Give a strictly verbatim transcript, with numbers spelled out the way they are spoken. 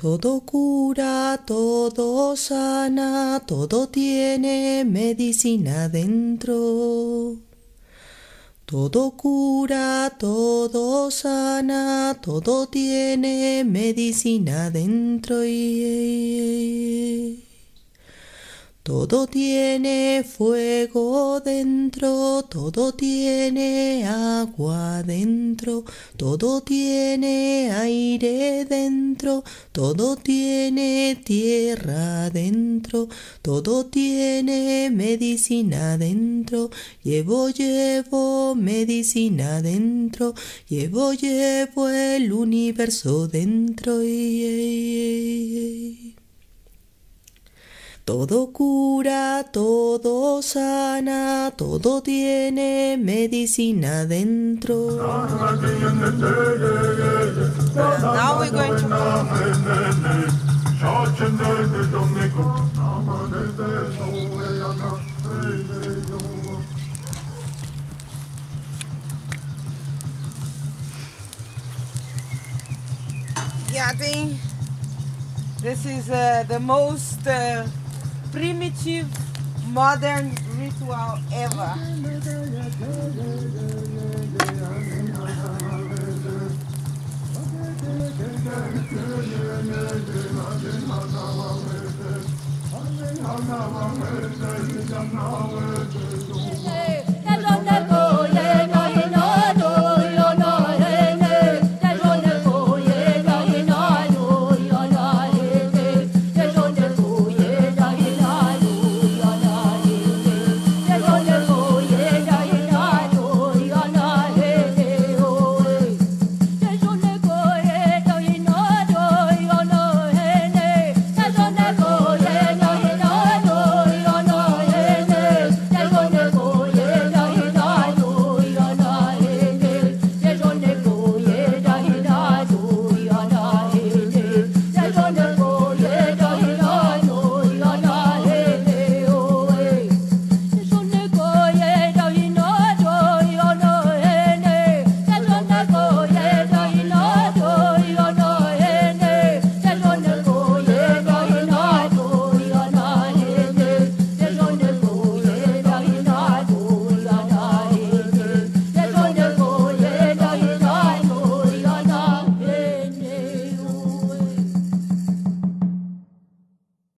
Todo cura, todo sana, todo tiene medicina dentro. Todo cura, todo sana, todo tiene medicina dentro. Todo tiene fuego dentro, todo tiene agua dentro, todo tiene aire dentro, todo tiene tierra dentro, todo tiene medicina dentro. Llevo, llevo medicina dentro, llevo, llevo el universo dentro. Todo cura, todo sana, todo tiene medicina dentro. Now we're going to... Yeah, I think this is uh, the most uh, primitive modern ritual ever.